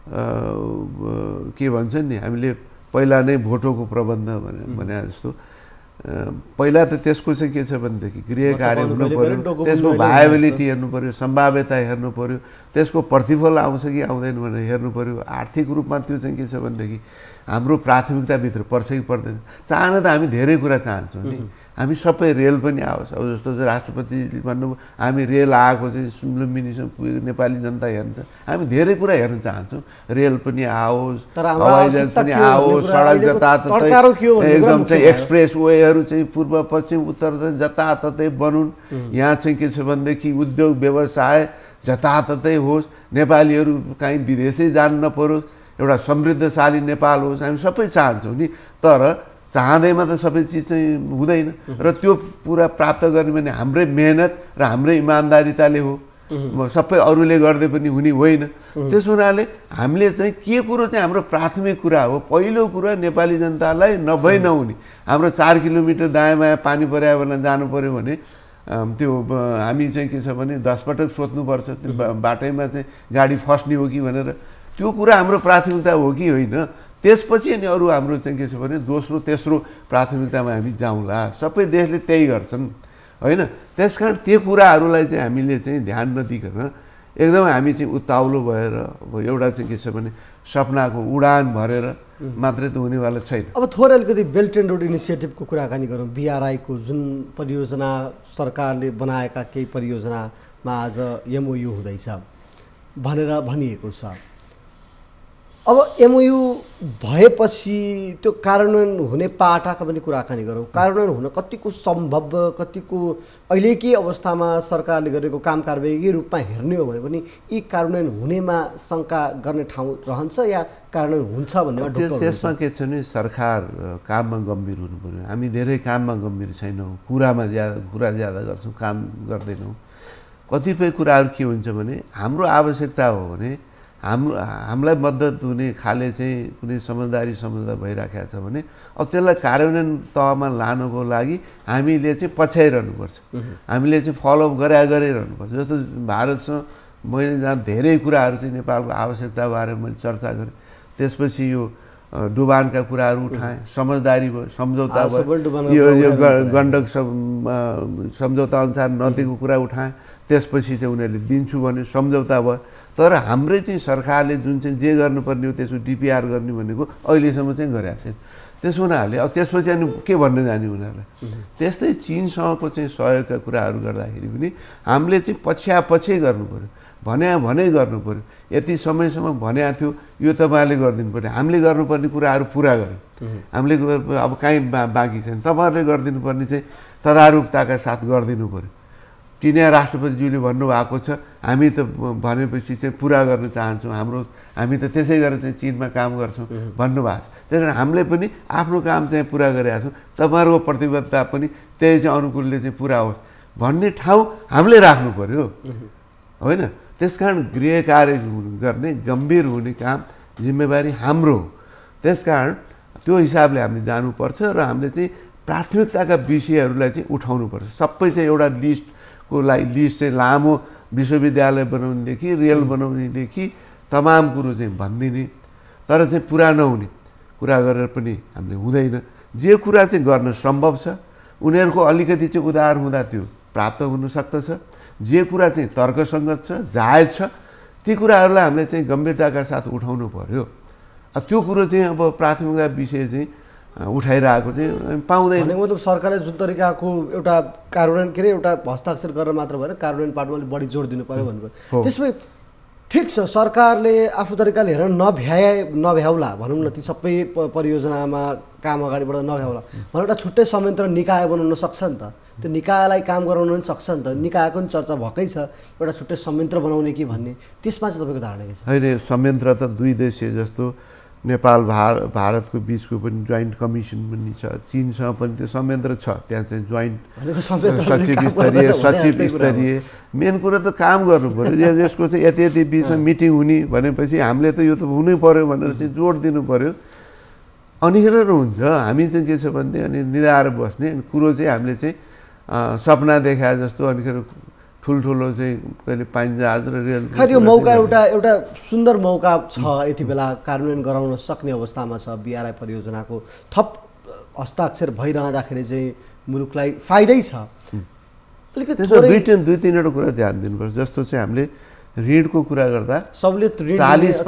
S2: के भन्छन् नि, हामीले पहिला नै भोटोको प्रबन्ध भने जस्तो पहिला त त्यसको चाहिँ के छ भनेदेखि गृह कार्य हुनु पर्यो, त्यसको भायबिलिटी हेर्नु पर्यो, सम्भाव्यता हेर्नु पर्यो, त्यसको प्रतिफल आउँछ कि आउँदैन भनेर हेर्नु पर्यो। आर्थिक रूपमा त्यो चाहिँ के छ भनेदेखि हाम्रो प्राथमिकताभित्र पर्छ कि पर्दैन। चाहना त हामी धेरै कुरा चाहन्छौँ नि, हामी सबै रेल पनि आओस्। अब जस्तो चाहिँ राष्ट्रपतिले भन्नुभयो हामी रेल आएको चाहिँ लुम्बिनीसम्म पुगेको नेपाली जनता हेर्न्छ, हामी धेरै कुरा हेर्न चाहन्छौँ। रेल पनि आओस्, हवाईजहाज पनि आओस्, सडक जताततै एकदम चाहिँ एक्सप्रेस वेहरू चाहिँ पूर्व पश्चिम उत्तर जताततै बनुन्। यहाँ चाहिँ के छ भनेदेखि उद्योग व्यवसाय जताततै होस्, नेपालीहरू कहीँ विदेशै जानु नपरोस्, एउटा समृद्धशाली नेपाल होस्, हामी सबै चाहन्छौँ नि। तर चाहँदैमा त सबै चिज चाहिँ हुँदैन र त्यो पुरा प्राप्त गर्ने भने हाम्रै मेहनत र हाम्रै इमान्दारिताले हो, सबै अरूले गर्दै पनि हुने होइन। त्यस हुनाले हामीले चाहिँ के कुरो चाहिँ हाम्रो प्राथमिक कुरा हो, पहिलो कुरा नेपाली जनतालाई नभई नहुने, हाम्रो 4 किलोमिटर दायाँ बायाँ पानी पर्यायो भने जानु पर्यो भने त्यो हामी चाहिँ के छ भने 10 पटक सोध्नुपर्छ त्यो बाटैमा चाहिँ गाडी फस्ने हो कि भनेर। त्यो कुरा हाम्रो प्राथमिकता हो कि होइन, त्यसपछि अनि अरू हाम्रो चाहिँ के छ भने दोस्रो तेस्रो प्राथमिकतामा हामी जाउँला। सबै देशले त्यही गर्छन् होइन। त्यसकारण त्यो कुराहरूलाई चाहिँ हामीले चाहिँ ध्यान नदिकन एकदम हामी चाहिँ उत्ताउलो भएर अब एउटा चाहिँ के छ भने सपनाको उडान भरेर मात्रै त हुनेवाला छैन।
S1: अब थोरै अलिकति बेल्ट एन्ड रोड इनिसिएटिभको कुराकानी गरौँ। BRI-को जुन परियोजना सरकारले बनाएका केही परियोजनामा आज MOU हुँदैछ भनेर भनिएको छ। अब MOU भएपछि त्यो कार्यान्वयन हुने पाटाका पनि कुराकानी गरौँ। कार्यान्वयन हुन कतिको सम्भव, कतिको अहिलेकै अवस्थामा सरकारले गरेको काम कारबाहीकै रूपमा हेर्ने हो भने पनि यी कार्यान्वयन हुनेमा शङ्का गर्ने ठाउँ रहन्छ या कार्यान्वयन हुन्छ भन्ने?
S2: त्यसमा के छ भने सरकार काममा गम्भीर हुनु पर्यो। हामी धेरै काममा गम्भीर छैनौँ, कुरा ज्यादा गर्छौँ, काम गर्दैनौँ। कतिपय कुराहरू के हुन्छ भने हाम्रो आवश्यकता हो भने हामीलाई मद्दत हुने खाले चाहिँ कुनै समझदारी भइराखेको छ भने अब त्यसलाई कार्यान्वयन तहमा लानको लागि हामीले चाहिँ पछ्याइरहनुपर्छ, हामीले चाहिँ फलोअप गरिरहनुपर्छ। जस्तो भारतसँग मैले जहाँ धेरै कुराहरू चाहिँ नेपालको आवश्यकताबारे मैले चर्चा गरेँ, त्यसपछि यो डुबानका कुराहरू उठाएँ, समझदारी भयो, सम्झौता भयो, यो गण्डक सम्झौता अनुसार नदीको कुरा उठाएँ, त्यसपछि चाहिँ उनीहरूले दिन्छु भने सम्झौता भयो। तर हाम्रै चाहिँ सरकारले जुन चाहिँ जे गर्नुपर्ने हो त्यसको DPR गर्ने भनेको अहिलेसम्म चाहिँ गरेको छैन। त्यसो हुनाले अब त्यसपछि अनि के भन्न जाने उनीहरूलाई? त्यस्तै चीनसँगको चाहिँ सहयोगका कुराहरू गर्दाखेरि पनि हामीले चाहिँ पछि गर्नु पऱ्यो, भने गर्नु पऱ्यो। यति समयसम्म भनेको थियो यो तपाईँहरूले गरिदिनु पऱ्यो, हामीले गर्नुपर्ने कुराहरू पुरा गऱ्यौँ, हामीले अब काहीँ बाँकी छैन, तपाईँहरूले गरिदिनु पर्ने चाहिँ तदारुकताका साथ गरिदिनु पऱ्यो। चिनिया राष्ट्रपतिज्यूले भन्नुभएको छ हामी त भनेपछि चाहिँ पुरा गर्न चाहन्छौँ, हामी त त्यसै गरेर चाहिँ चीनमा काम गर्छौँ भन्नुभएको छ। त्यस कारण हामीले पनि आफ्नो काम चाहिँ पुरा गरेका छौँ, तपाईँहरूको प्रतिबद्धता पनि त्यही चाहिँ अनुकूलले चाहिँ पुरा होस् भन्ने ठाउँ हामीले राख्नु पर्यो होइन। त्यसकारण गृह कार्य गर्ने गम्भीर हुने काम जिम्मेवारी हाम्रो हो। त्यसकारण त्यो हिसाबले हामीले जानुपर्छ र हामीले चाहिँ प्राथमिकताका विषयहरूलाई चाहिँ उठाउनुपर्छ। सबै चाहिँ एउटा लिस्टको लागि लिस्ट चाहिँ लामो विश्वविद्यालय बनाउनेदेखि रेल बनाउनेदेखि तमाम कुरो चाहिँ भनिदिने, तर चाहिँ पुरा नहुने कुरा गरेर पनि हामीले हुँदैन। जे कुरा चाहिँ गर्न सम्भव छ उनीहरूको अलिकति चाहिँ उधार हुँदा त्यो प्राप्त हुन सक्दछ, जे कुरा चाहिँ तर्कसङ्गत छ, जायज छ, ती कुराहरूलाई हामीले चाहिँ गम्भीरताका साथ उठाउनु पर्यो। त्यो कुरो चाहिँ अब प्राथमिकता विषय चाहिँ उठाइरहेको चाहिँ पाउँदैन।
S1: भनेको मतलब सरकारले जुन तरिकाको एउटा कार्यान्वयन के अरे एउटा हस्ताक्षर गरेर मात्र भएन, कार्यान्वयन पार्टमा अलिक बढी जोड दिनु पर्यो भन्नुभयो। त्यसमै ठिक छ, सरकारले आफू तरिकाले हेरेर नभ्याउला भनौँ न, ती सबै परियोजनामा काम अगाडि बढ्दा नभ्याउला भने एउटा छुट्टै संयन्त्र निकाय बनाउन सक्छ नि त। त्यो निकायलाई काम गराउन पनि सक्छ नि त। निकायको पनि चर्चा भएकै छ, एउटा छुट्टै संयन्त्र बनाउने कि भन्ने। त्यसमा चाहिँ तपाईँको धारणा के छ?
S2: होइन, संयन्त्र त दुई देशीय जस्तो नेपाल भारतको बिचको पनि जोइन्ट कमिसन पनि छ, चीनसँग पनि त्यो संयन्त्र छ, त्यहाँ चाहिँ जोइन्ट सचिव स्तरीय मेन कुरा त काम गर्नु पऱ्यो। यसको चाहिँ यति बिचमा मिटिङ हुने भनेपछि हामीले त यो त हुनै पऱ्यो भनेर चाहिँ जोड दिनु पऱ्यो। अनिखेर हुन्छ हामी चाहिँ के छ भने अनि निधाएर बस्ने कुरो चाहिँ हामीले चाहिँ सपना देखाए जस्तो अनिखेर ठुल्ठुलो चाहिँ कहिले पाइन्छ आज र रेल।
S1: खै यो मौका एउटा सुन्दर मौका छ, यति बेला कार्यान्वयन गराउन सक्ने अवस्थामा छ। BRI परियोजनाको थप हस्ताक्षर भइरहँदाखेरि चाहिँ मुलुकलाई फाइदै छ।
S2: अलिकति दुई तीनवटा कुरा ध्यान दिनुपर्छ। जस्तो चाहिँ हामीले ऋणको कुरा गर्दा
S1: सहुलियत ऋण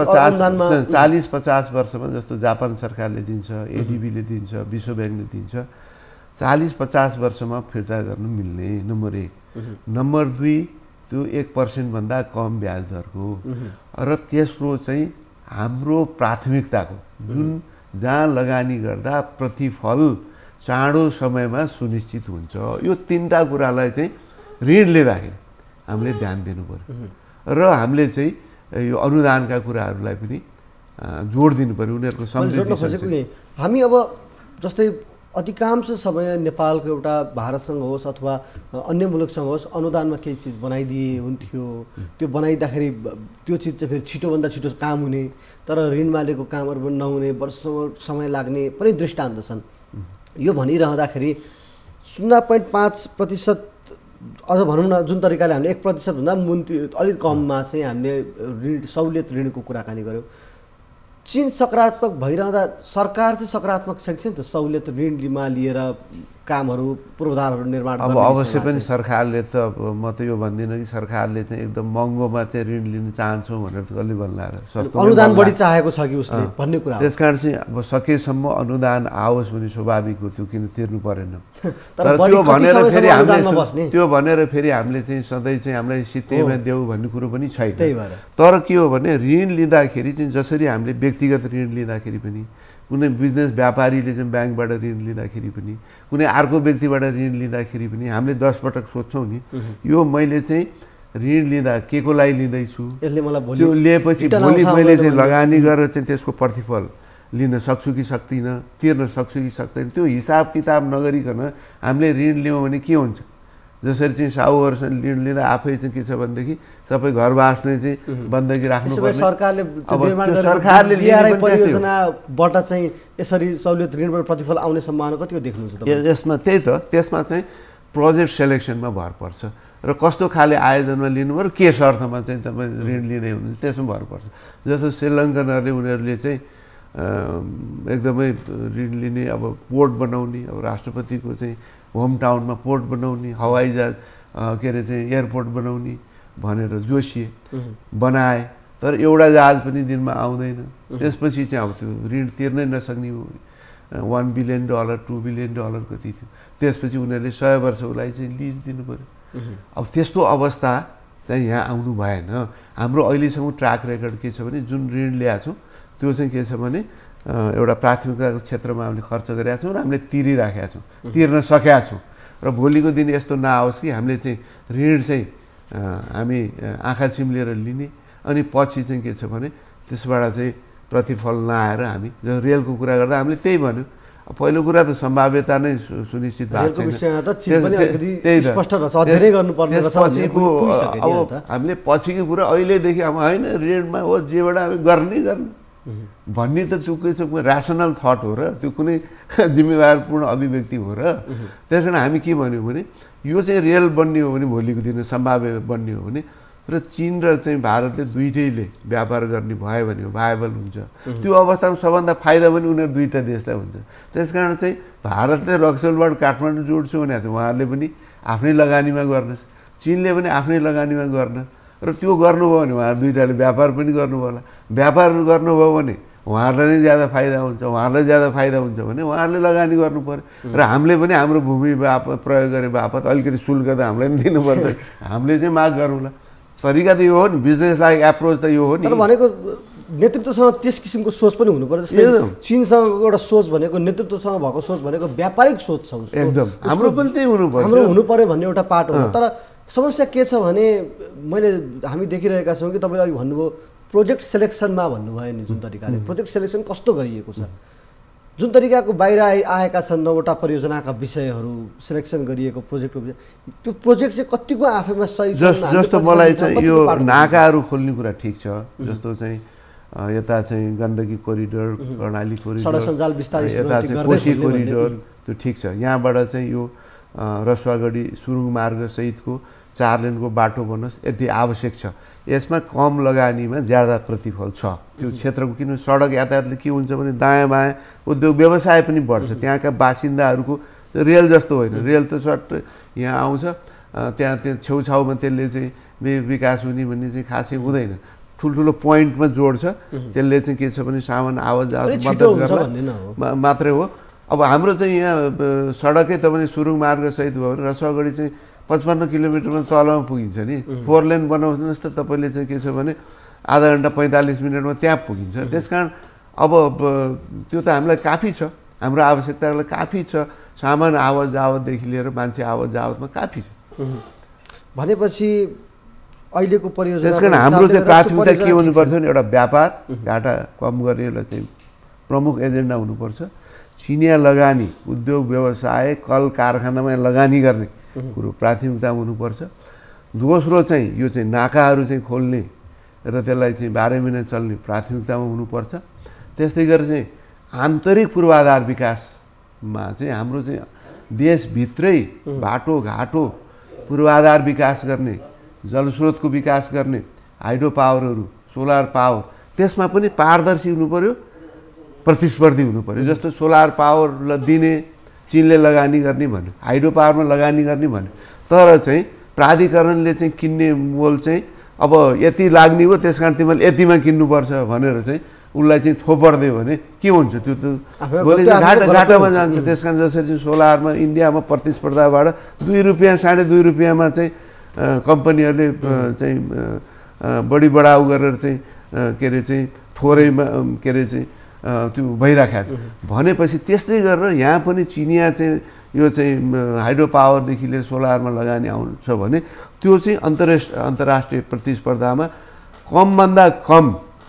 S2: 40-50 वर्षमा जस्तो जापान सरकारले दिन्छ, ADB ले दिन्छ, विश्व ब्याङ्कले दिन्छ, 40-50 वर्षमा फिर्ता गर्नु मिल्ने, नम्बर 1। नम्बर 2 त्यो 1% भन्दा कम ब्याज दरको र तेस्रो चाहिँ हाम्रो प्राथमिकताको जुन जहाँ लगानी गर्दा प्रतिफल चाँडो समयमा सुनिश्चित हुन्छ, यो तीनटा कुरालाई चाहिँ ऋण लिँदाखेरि हामीले ध्यान दिनु पर्यो र हामीले चाहिँ यो अनुदानका कुराहरूलाई पनि जोड दिनु पर्यो। उनीहरूको समृद्धि
S1: हामी अब जस्तै अधिकांश समय नेपालको एउटा भारतसँग होस् अथवा अन्य मुलुकसँग होस् अनुदानमा केही चिज बनाइदिए हुन्थ्यो। त्यो बनाइदाखेरि त्यो चिज चाहिँ फेरि छिटोभन्दा छिटो काम हुने, तर ऋणमा लिएको कामहरू पनि नहुने, वर्षसम्म समय लाग्ने पनि दृष्टान्त छन्। यो भनिरहँदाखेरि 0.5% अझ भनौँ न, जुन तरिकाले हामीले 1% भन्दा मुन्ती अलिक कममा चाहिँ हामीले ऋण सहुलियत ऋणको कुराकानी गऱ्यौँ। चीन सकारात्मक भइरहँदा सरकार चाहिँ सकारात्मक छैन नि त सहुलियत ऋणमा लिएर कामहरू पूर्वाधारहरू निर्माण
S2: गर्ने। अब अवश्य पनि सरकारले त म त यो भन्दिनँ कि सरकारले चाहिँ एकदम महँगोमा चाहिँ ऋण लिन चाहन्छौँ भनेर त कसले भन्ला र,
S1: अनुदान बढी चाहेको छ कि उसले भन्ने कुरा।
S2: त्यस कारण चाहिँ अब सकेसम्म अनुदान आओस् भने स्वाभाविक हो, त्यो किन तिर्नु परेन। तर त्यो भनेर फेरि हामीले चाहिँ सधैँ चाहिँ हामीलाई सित्तैमा देऊ भन्ने कुरो पनि छैन। तर के हो भने ऋण लिँदाखेरि चाहिँ जसरी हामीले व्यक्तिगत ऋण लिँदाखेरि पनि, कुनै बिजनेस व्यापारीले चाहिँ ब्याङ्कबाट ऋण लिँदाखेरि पनि, कुनै अर्को व्यक्तिबाट ऋण लिँदाखेरि पनि हामीले 10 पटक सोध्छौँ नि, यो मैले चाहिँ ऋण लिँदा के को लागि लिँदैछु, त्यो लिएपछि भोलि मैले चाहिँ लगानी गरेर चाहिँ त्यसको प्रतिफल लिन सक्छु कि सक्दिनँ, तिर्न सक्छु कि सक्दैन, त्यो हिसाब किताब नगरिकन हामीले ऋण लियौँ भने के हुन्छ। जसरी चाहिँ साहुहरूसँग ऋण लिँदा आफै चाहिँ के छ भनेदेखि सबै घर बाँच्ने चाहिँ बन्दगी राख्नुपर्ने।
S1: सरकारले BRI परियोजनाबाट चाहिँ यसरी सहुलियत ऋणबाट प्रतिफल आउने सम्भावना कति हो देख्नुहुन्छ?
S2: यसमा त्यही त, त्यसमा चाहिँ प्रोजेक्ट सेलेक्सनमा भर पर्छ र कस्तो खाले आयोजनमा लिनुभयो, के शर्तमा चाहिँ तपाईँ ऋण लिँदै हुनुहुन्छ त्यसमा भर पर्छ। जस्तो श्रीलङ्कनहरूले उनीहरूले चाहिँ एकदमै ऋण लिने, अब पोर्ट बनाउने, अब राष्ट्रपतिको चाहिँ होम टाउनमा पोर्ट बनाउने, हवाईजहाज के अरे चाहिँ एयरपोर्ट बनाउने भनेर जोसिए, बनाए, तर एउटा जहाज पनि दिनमा आउँदैन। त्यसपछि चाहिँ अब त्यो ऋण तिर्नै नसक्ने $1 बिलियन $2 बिलियन कति थियो। त्यसपछि उनीहरूले 100 वर्षको लागि चाहिँ लिज दिनु पऱ्यो। अब त्यस्तो अवस्था चाहिँ यहाँ आउनु भएन। हाम्रो अहिलेसम्म ट्र्याक रेकर्ड के छ भने जुन ऋण ल्याएको छौँ त्यो चाहिँ के छ भने एउटा प्राथमिकताको क्षेत्रमा हामीले खर्च गरेका छौँ र हामीले तिरिराखेका छौँ, तिर्न सकेका छौँ। र भोलिको दिन यस्तो नआओस् कि हामीले चाहिँ ऋण चाहिँ हामी आँखा चिम्लेर लिने अनि पछि चाहिँ के छ भने त्यसबाट चाहिँ प्रतिफल नआएर हामी जब रेलको कुरा गर्दा हामीले त्यही भन्यो। पहिलो कुरा त सम्भाव्यता नै सुनिश्चित भएको छैन। अब हामीले पछिको कुरा अहिलेदेखि अब होइन ऋणमा हो जेबाट हामी गर्ने भन्ने त चुकै छ, ऱ्यासनल थट हो र त्यो कुनै जिम्मेवारपूर्ण अभिव्यक्ति हो र। त्यस कारण हामी के भन्यौँ भने यो चाहिँ रेल बन्ने हो भने भोलिको दिन सम्भाव्य बन्ने हो भने र चीन र चाहिँ भारतले दुइटैले व्यापार गर्ने भयो भने भाइबल हुन्छ। त्यो अवस्थामा सबभन्दा फाइदा पनि उनीहरू दुईवटा देशलाई हुन्छ। त्यस कारण चाहिँ भारतले रक्सौलबाट काठमाडौँ जोड्छु भने उहाँहरूले पनि आफ्नै लगानीमा गर्नुहोस्, चीनले पनि आफ्नै लगानीमा गर्न, र त्यो गर्नुभयो भने उहाँहरू दुईवटाले व्यापार पनि गर्नुभयो होला। व्यापार गर्नुभयो भने उहाँहरूलाई नै ज्यादा फाइदा हुन्छ, उहाँहरूलाई ज्यादा फाइदा हुन्छ भने उहाँहरूले लगानी गर्नु पर्यो र हामीले पनि हाम्रो भूमि बापत प्रयोग गरे बापत अलिकति शुल्क त हामीलाई पनि दिनुपर्छ। हामीले चाहिँ माग गरौँला। तरिका त यो हो नि, बिजनेस लाइक एप्रोच त यो हो नि।
S1: तर भनेको नेतृत्वसँग त्यस किसिमको सोच पनि हुनुपर्छ। जस्तै चीनसँग एउटा सोच भनेको, नेतृत्वसँग भएको सोच भनेको व्यापारिक सोच छ उसको।
S2: एकदम हाम्रो पनि त्यही हुनुपर्छ,
S1: हाम्रो हुनु पर्यो भन्ने एउटा पाटो हो। तर समस्या के छ भने हामी देखिरहेका छौँ कि तपाईँले अघि भन्नुभयो प्रोजेक्ट सेलेक्सनमा भन्नुभयो नि, जुन तरिकाले प्रोजेक्ट सेलेक्सन कस्तो गरिएको छ, जुन तरिकाको बाहिर आएका छन् 9वटा परियोजनाका विषयहरू सेलेक्सन गरिएको प्रोजेक्टको विषय, त्यो प्रोजेक्ट चाहिँ कतिको आफैमा सही छ?
S2: जस्तो मलाई चाहिँ यो नाकाहरू खोल्ने कुरा ठिक छ, जस्तो चाहिँ यता चाहिँ गण्डकी कोरिडोर, कर्णाली कोरिडोर,
S1: सडक सञ्जाल विस्तारित
S2: यता चाहिँ कोशी कोरिडोर, त्यो ठिक छ। यहाँबाट चाहिँ यो रसुवागढी सुरुङ मार्ग सहितको 4 लेनको बाटो बनोस्, यति आवश्यक छ। यसमा कम लगानीमा ज्यादा प्रतिफल छ। त्यो क्षेत्रको किन सडक यातायातले के हुन्छ भने दायाँ बायाँ उद्योग व्यवसाय पनि बढ्छ। त्यहाँका बासिन्दाहरूको रेल जस्तो होइन, रेल त सट यहाँ आउँछ, त्यहाँ छेउछाउमा त्यसले चाहिँ विकास हुने भन्ने चाहिँ खासै हुँदैन। ठुल्ठुलो पोइन्टमा जोड्छ, त्यसले चाहिँ के छ भने सामान आवाज मद्दत गर्न मात्रै हो। अब हाम्रो चाहिँ यहाँ सडकै तपाईँले सुरुङ मार्गसहित भयो भने रसुवागढी चाहिँ 55 किलोमिटरमा तलमा पुगिन्छ नि। 4 लेन बनाउनुहोस् त तपाईँले चाहिँ के छ भने आधा घन्टा 45 मिनटमा त्यहाँ पुगिन्छ। त्यसकारण अब त्यो त हामीलाई काफी छ, हाम्रो आवश्यकतालाई काफी छ। सामान आवत जावतदेखि लिएर मान्छे आवत जावतमा काफी छ।
S1: भनेपछि अहिलेको परियोजना
S2: त्यसकारण हाम्रो चाहिँ प्राथमिकता के हुनुपर्छ भने एउटा व्यापार घाटा कम गर्ने एउटा चाहिँ प्रमुख एजेन्डा हुनुपर्छ। चिनिया लगानी, उद्योग व्यवसाय, कल कारखानामा लगानी गर्ने कुरो प्राथमिकतामा हुनुपर्छ। दोस्रो चाहिँ यो चाहिँ नाकाहरू चाहिँ खोल्ने र त्यसलाई चाहिँ 12 महिना चल्ने प्राथमिकतामा हुनुपर्छ। त्यस्तै गरी चाहिँ आन्तरिक पूर्वाधार विकासमा चाहिँ हाम्रो चाहिँ देशभित्रै बाटोघाटो पूर्वाधार विकास गर्ने, जलस्रोतको विकास गर्ने, हाइड्रो पावरहरू, सोलर पावर, त्यसमा पनि पारदर्शी हुनु पर्यो, प्रतिस्पर्धी हुनु पर्यो। जस्तो सोलर पावरलाई दिने चीनले लगानी गर्ने भन्यो, हाइड्रो पावरमा लगानी गर्ने भन्यो, तर चाहिँ प्राधिकरणले चाहिँ किन्ने मोल चाहिँ अब यति लाग्ने हो, त्यस कारण तिमीले यतिमा किन्नुपर्छ भनेर चाहिँ उसलाई चाहिँ थोपर्दियो भने के हुन्छ? त्यो त घाटामा जान्छ। त्यस कारण जसरी सोलरमा इन्डियामा प्रतिस्पर्धाबाट 2 रुपियाँ 2.5 रुपियाँमा चाहिँ कम्पनीहरूले चाहिँ बढी बढाउ गरेर चाहिँ के अरे चाहिँ थोरैमा के अरे चाहिँ त्यो भइराखेको छ भनेपछि त्यस्तै गरेर यहाँ पनि चिनिया चाहिँ यो चाहिँ हाइड्रो पावरदेखि लिएर सोलरमा लगानी आउँछ भने त्यो चाहिँ अन्तर्राष्ट्रिय प्रतिस्पर्धामा कमभन्दा कम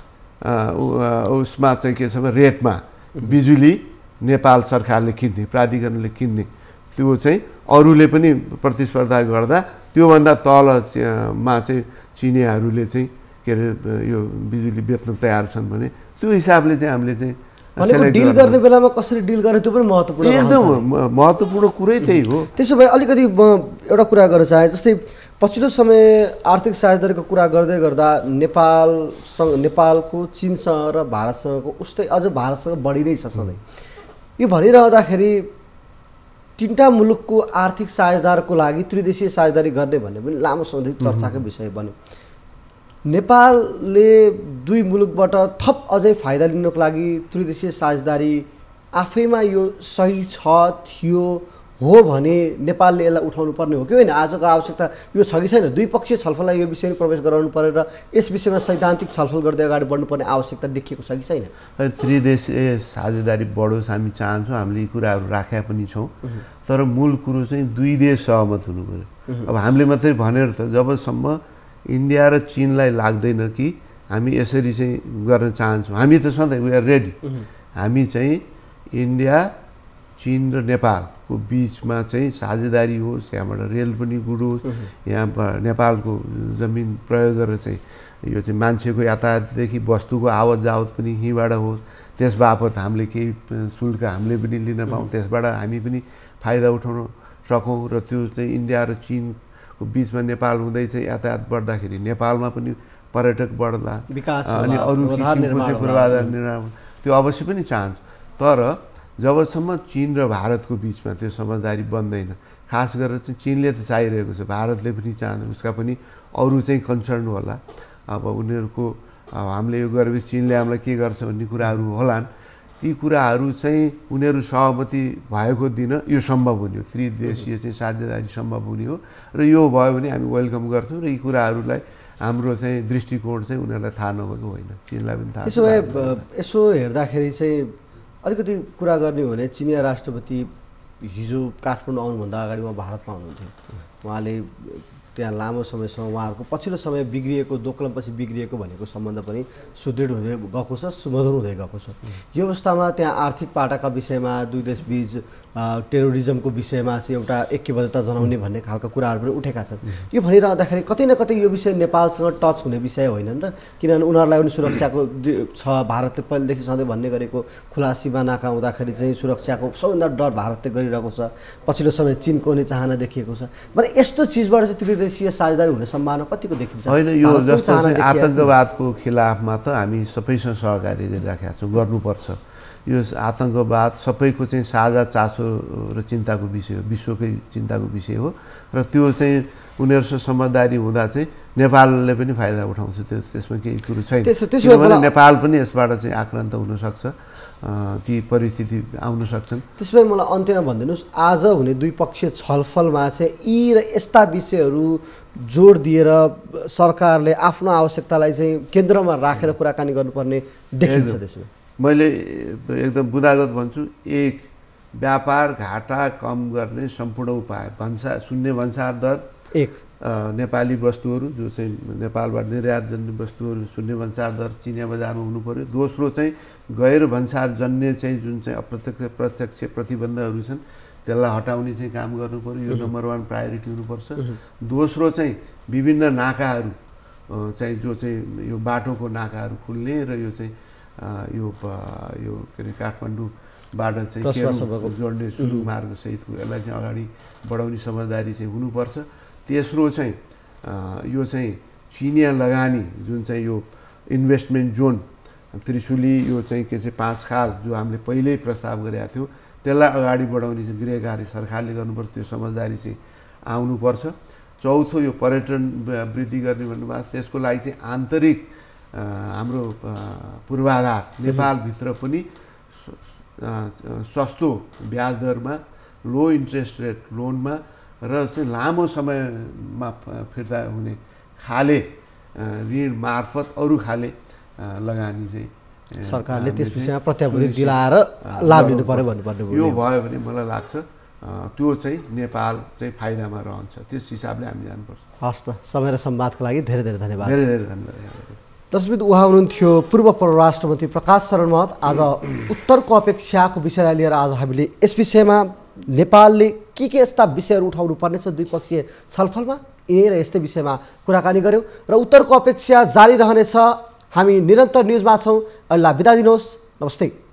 S2: उसमा चाहिँ के छ भने रेटमा बिजुली नेपाल सरकारले किन्ने, प्राधिकरणले किन्ने, त्यो चाहिँ अरूले पनि प्रतिस्पर्धा गर्दा त्योभन्दा तलमा चाहिँ चिनियाहरूले चाहिँ के अरे यो बिजुली बेच्न तयार छन् भने त्यो हिसाबले चाहिँ हामीले चाहिँ
S1: डिल गर्ने बेलामा कसरी डिल गर्ने त्यो पनि महत्त्वपूर्ण,
S2: एकदम महत्त्वपूर्ण कुरै त्यही हो।
S1: त्यसो भए अलिकति एउटा कुरा गर्न चाहे, जस्तै पछिल्लो समय आर्थिक साझेदारीको कुरा गर्दै गर्दा नेपालको चीनसँग र भारतसँगको उस्तै अझ भारतसँग बढी नै छ सधैँ। यो भनिरहँदाखेरि 3टा मुलुकको आर्थिक साझेदारको लागि त्रिदेशीय साझेदारी गर्ने भन्ने पनि लामो समयदेखि चर्चाको विषय बन्यो। नेपालले 2 मुलुकबाट थप अझै फाइदा लिनको लागि त्रिदेशीय साझेदारी आफैमा यो सही थियो हो भने नेपालले यसलाई उठाउनु पर्ने हो कि होइन? आजको आवश्यकता यो छ कि छैन? द्विपक्षीय छलफललाई यो विषयमा प्रवेश गराउनु पर्यो र यस विषयमा सैद्धान्तिक छलफल गर्दै अगाडि बढ्नुपर्ने आवश्यकता देखिएको छ कि छैन?
S2: त्रिदेशीय साझेदारी बढोस् हामी चाहन्छौँ, हामीले यी कुराहरू राखेका पनि छौँ, तर मूल कुरो चाहिँ 2 देश सहमत हुनु पर्यो। अब हामीले मात्रै भनेर त जबसम्म इन्डिया र चीनलाई लाग्दैन कि हामी यसरी चाहिँ गर्न चाहन्छौँ, हामी त सधैँ वी आर रेडी, हामी चाहिँ इन्डिया, चीन र नेपालको बिचमा चाहिँ साझेदारी होस्, यहाँबाट रेल पनि गुडोस्, यहाँ नेपालको जमिन प्रयोग गरेर चाहिँ यो चाहिँ मान्छेको यातायातदेखि वस्तुको आवत जावत पनि यहीँबाट होस्, त्यस बापत हामीले केही शुल्क हामीले पनि लिन पाऊँ, त्यसबाट हामी पनि फाइदा उठाउन सकौँ र त्यो चाहिँ इन्डिया र चीनको बिचमा नेपाल हुँदै चाहिँ यातायात बढ्दाखेरि नेपालमा पनि पर्यटक बढ्ला अनि अरू किसिमको पूर्वाधार निर्माण त्यो अवश्य पनि चाहन्छ। तर जबसम्म चीन र भारतको बिचमा त्यो समझदारी बन्दैन, खास गरेर चाहिँ चीनले त चाहिरहेको छ, भारतले पनि चाहन्छ, उसका पनि अरू चाहिँ कन्सर्न होला। अब उनीहरूको हामीले यो गरेपछि चिनले हामीलाई के गर्छ भन्ने कुराहरू होलान्। ती कुराहरू चाहिँ उनीहरू सहमति भएको दिन यो सम्भव हुने हो, त्रिदेशीय चाहिँ साझेदारी सम्भव हुने हो र यो भयो भने हामी वेलकम गर्छौँ र यी कुराहरूलाई हाम्रो चाहिँ दृष्टिकोण चाहिँ उनीहरूलाई थाहा नभएको होइन, चिनलाई पनि थाहा।
S1: त्यसो भए यसो हेर्दाखेरि चाहिँ अलिकति कुरा गर्ने हो भने चिनिया राष्ट्रपति हिजो काठमाडौँ आउनुभन्दा अगाडि उहाँ भारतमा आउनुहुन्थ्यो। उहाँले त्यहाँ लामो समयसम्म उहाँहरूको पछिल्लो समय बिग्रिएको दोक्लमपछि बिग्रिएको भनेको सम्बन्ध पनि सुदृढ हुँदै गएको छ, सुमधुर हुँदै गएको छ। यो अवस्थामा त्यहाँ आर्थिक पाटाका विषयमा दुई देशबीच टेरोरिजमको विषयमा चाहिँ एउटा ऐक्यबद्धता जनाउने भन्ने खालका कुराहरू पनि उठेका छन्। यो भनिरहँदाखेरि कतै न कतै यो विषय नेपालसँग टच हुने विषय होइन र, किनभने उनीहरूलाई पनि सुरक्षाको छ। भारतले पहिलेदेखि सधैँ भन्ने गरेको खुला सीमा नाका हुँदाखेरि चाहिँ सुरक्षाको सबभन्दा डर भारतले गरिरहेको छ। पछिल्लो समय चिनको नै चाहना देखिएको छ। भने यस्तो चिजबाट चाहिँ त्रिदेशीय साझेदारी हुने सम्भावना कतिको देखिन्छ?
S2: होइन, यो जस्तो आतङ्कवादको खिलाफमा त हामी सबैसँग सहकारी गरिराखेका छौँ, गर्नुपर्छ। यो आतङ्कवाद सबैको चाहिँ साझा चासो र चिन्ताको विषय हो, विश्वकै चिन्ताको विषय हो र त्यो चाहिँ उनीहरूसँग समझदारी हुँदा चाहिँ नेपालले पनि फाइदा उठाउँछ। त्यसमा केही कुरो छैन, किनभने नेपाल पनि यसबाट चाहिँ आक्रान्त हुनसक्छ, ती परिस्थिति आउन सक्छन्।
S1: त्यसमै मलाई अन्त्यमा भनिदिनुहोस्, आज हुने द्विपक्षीय छलफलमा चाहिँ यी र यस्ता विषयहरू जोड दिएर सरकारले आफ्नो आवश्यकतालाई चाहिँ केन्द्रमा राखेर कुराकानी गर्नुपर्ने देखिन्छ। त्यसमा
S2: मैले एकदम बुदागत भन्छु, एक व्यापार घाटा कम गर्ने सम्पूर्ण उपाय शून्य भन्सार दर, एक नेपाली वस्तुहरू जो चाहिँ नेपालबाट निर्यात जन्य वस्तुहरू शून्य भन्सार दर चिनिया बजारमा हुनु पर्यो। दोस्रो चाहिँ गैर भन्सार जन्य चाहिँ जुन चाहिँ अप्रत्यक्ष प्रत्यक्ष प्रतिबन्धहरू छन् त्यसलाई हटाउने चाहिँ काम गर्नु पर्यो। यो नम्बर 1 प्रायोरिटी हुनुपर्छ। दोस्रो चाहिँ विभिन्न नाकाहरू चाहिँ जो चाहिँ यो बाटोको नाकाहरू खुल्ने र यो चाहिँ यो के अरे काठमाडौँबाट चाहिँ जोड्ने सुरु मार्ग सहितको यसलाई चाहिँ अगाडि बढाउने समझदारी चाहिँ हुनुपर्छ। तेस्रो चाहिँ यो चाहिँ चिनिया लगानी जुन चाहिँ यो इन्भेस्टमेन्ट जोन त्रिशुली यो चाहिँ के चाहिँ 5 खाल जो हामीले पहिल्यै प्रस्ताव गरेका थियौँ त्यसलाई अगाडि बढाउने चाहिँ गृह कार्य सरकारले गर्नुपर्छ, त्यो समझदारी चाहिँ आउनुपर्छ। चौथो यो पर्यटन वृद्धि गर्ने भन्नुभएको, त्यसको लागि चाहिँ आन्तरिक हाम्रो पूर्वाधार नेपालभित्र पनि सस्तो ब्याज दरमा लो इन्ट्रेस्ट रेट लोनमा र चाहिँ लामो समयमा फिर्ता हुने खाले ऋण मार्फत अरू खाले लगानी चाहिँ
S1: सरकारले त्यस विषयमा प्रत्याभूति दिलाएर लाभ लिनु पर्यो भन्नुपर्ने
S2: यो भयो भने मलाई लाग्छ त्यो चाहिँ नेपाल चाहिँ फाइदामा रहन्छ। त्यस हिसाबले हामी जानुपर्छ।
S1: हस् त, समय र संवादको लागि धेरै धेरै धन्यवाद।
S2: धेरै धेरै धन्यवाद।
S1: दर्शकबिन, उहाँ हुनुहुन्थ्यो पूर्व परराष्ट्र मन्त्री प्रकाश शरण महत। आज उत्तरको अपेक्षाको विषयलाई लिएर आज हामीले यस विषयमा नेपालले के यस्ता विषयहरू उठाउनु पर्नेछ द्विपक्षीय छलफलमा, यिनै र यस्तै विषयमा कुराकानी गऱ्यौँ र उत्तरको अपेक्षा जारी रहनेछ। हामी निरन्तर न्युजमा छौँ। अहिले बिदा दिनुहोस्। नमस्ते।